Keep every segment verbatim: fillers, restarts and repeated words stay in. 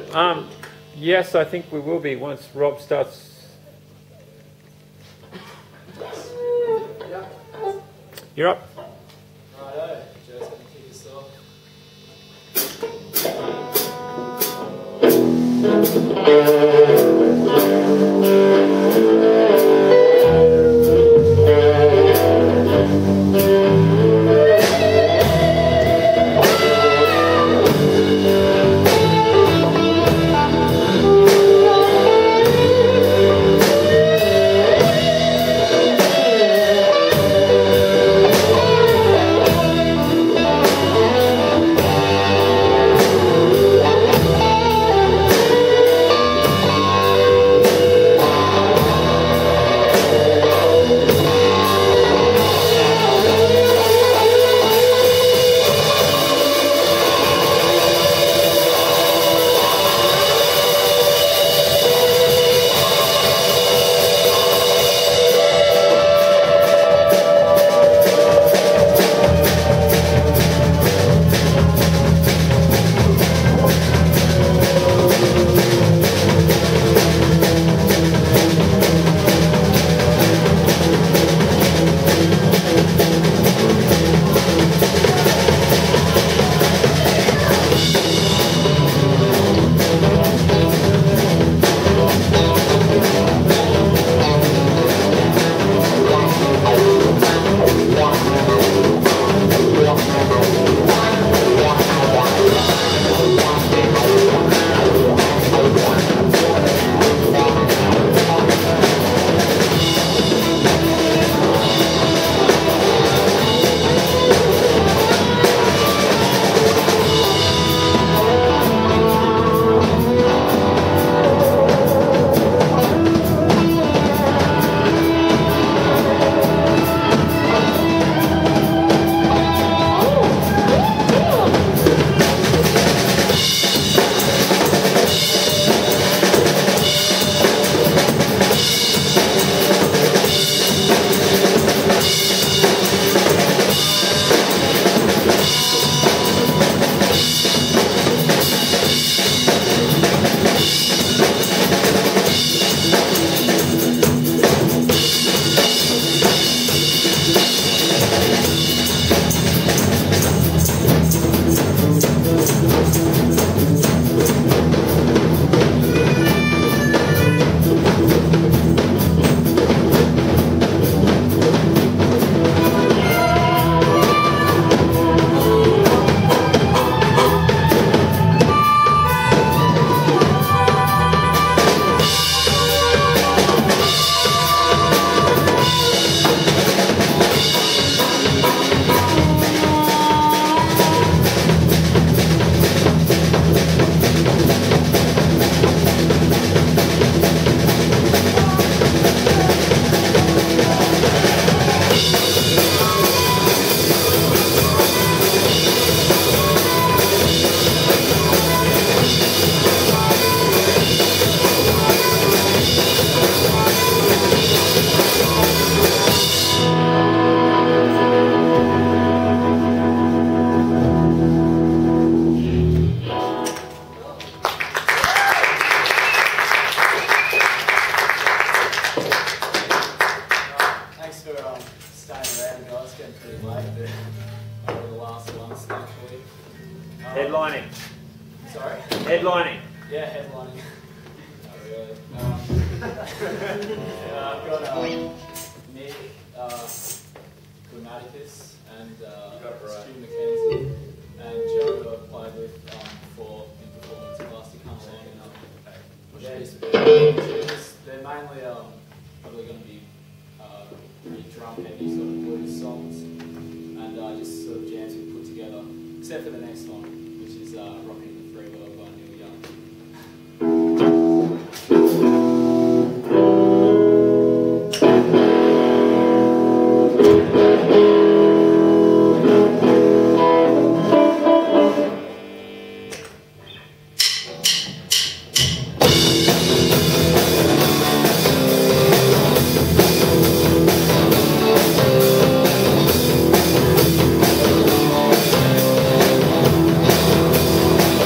Um, yes, I think we will be once Rob starts. You're up. Righto, Joe's going to kick us off. Headlining. Sorry? Headlining. Yeah, headlining. Not really. Um, yeah, I've got um, Nick uh, Grammaticus and uh, right. Stu McKenzie and Joe who I've played with um, before in performance class to come along. And, um, yeah, just, just, they're mainly um, probably going to be uh, pretty drum heavy sort of blues songs and uh, just sort of jams we put together, except for the next one, which is uh, Rocking the Free World by Neil Young. We'll be right back.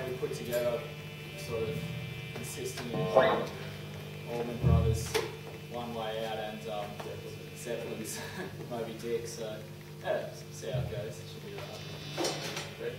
maybe put together, sort of consisting of Allman Brothers, One Way Out, and um, Zeppelin's Moby Dick. So yeah, see how it goes. It should be alright.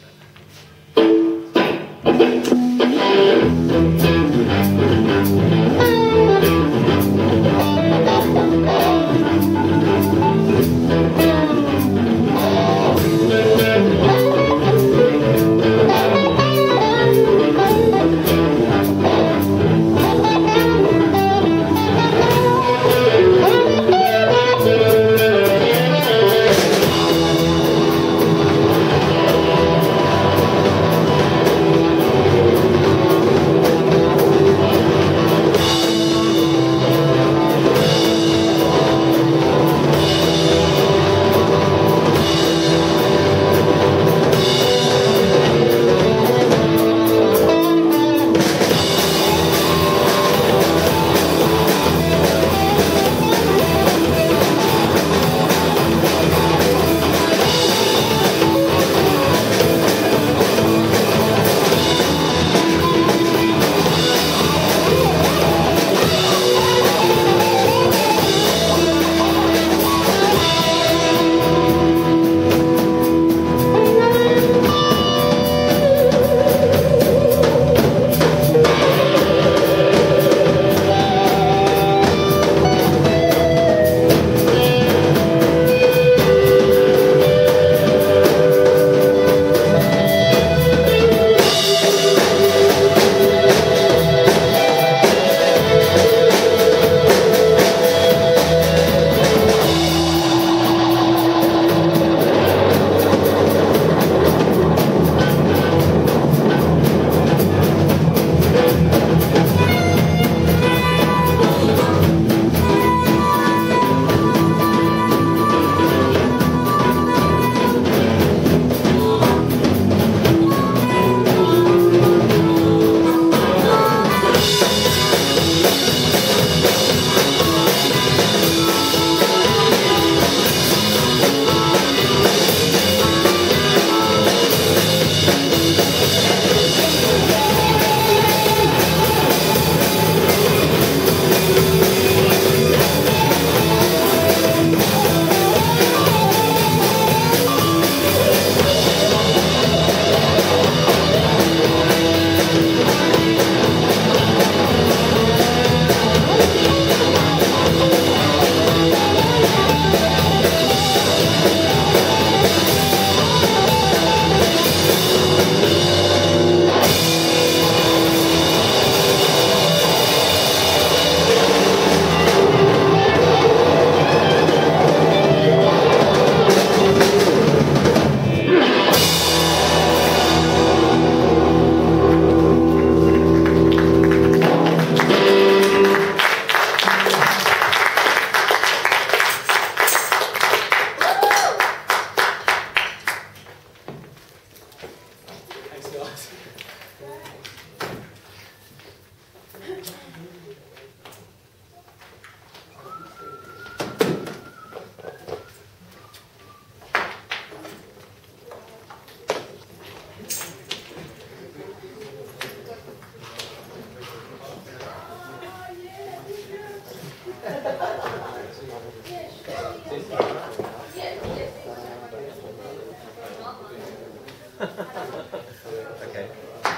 Okay.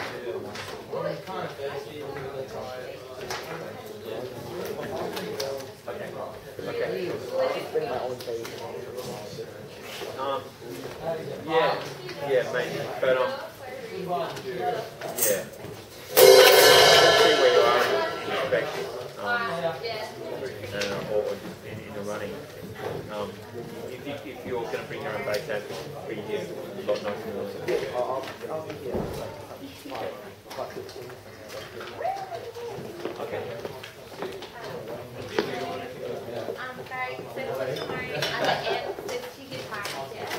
Okay. Um, yeah, yeah, maybe, but um, yeah. Let's see where you are in perspective, um, uh, or just in, in the running. Um, if, you, if you're going to bring your own bass amp, we get a lot nicer noise. Okay. I'm sorry, so tomorrow at the end, there's two guitars, yeah?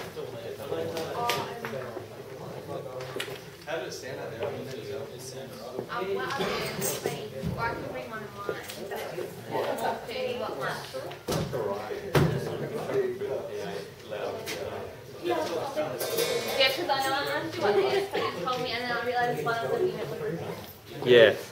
How did it stand out there? I mean, Um, what I'll do is bring, or I can bring one of mine, but it's thirty watt much. That's alright. Yeah, because I know I asked you what the expert told me, and then I realised one of them you had liberty. Yeah.